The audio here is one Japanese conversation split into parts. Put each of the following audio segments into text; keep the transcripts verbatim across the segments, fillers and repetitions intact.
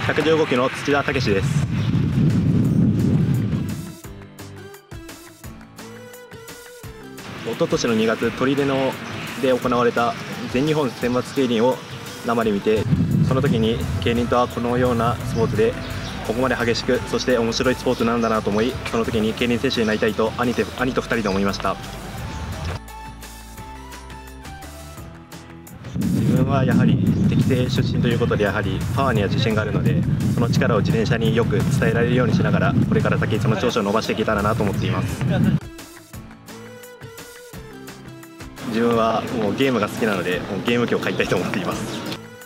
ひゃくじゅうごキロの土田武史です。一昨年のにがつ、取手ので行われた全日本選抜競輪を生で見て、その時に競輪とはこのようなスポーツで、ここまで激しく、そして面白いスポーツなんだなと思い、その時に競輪選手になりたいと兄と兄とふたりで思いました。自分はやはり適正出身ということで、やはりパワーには自信があるので、その力を自転車によく伝えられるようにしながら、これから先その長所を伸ばしていけたらなと思っています。自分はもうゲームが好きなので、もうゲーム機を買いたいと思っています。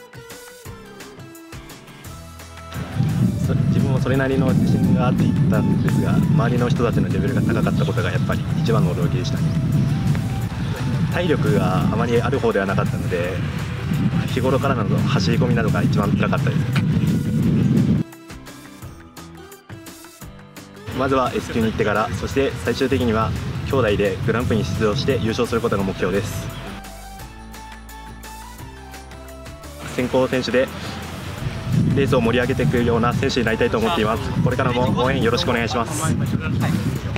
自分もそれなりの自信があっていったんですが、周りの人たちのレベルが高かったことがやっぱり一番の驚きでした。体力があまりある方ではなかったので、日頃からの走り込みなどが一番辛かったです。まずは エス級に行ってから、そして最終的には兄弟でグランプリに出場して優勝することが目標です。先行選手でレースを盛り上げていくような選手になりたいと思っています。これからも応援よろしくお願いします。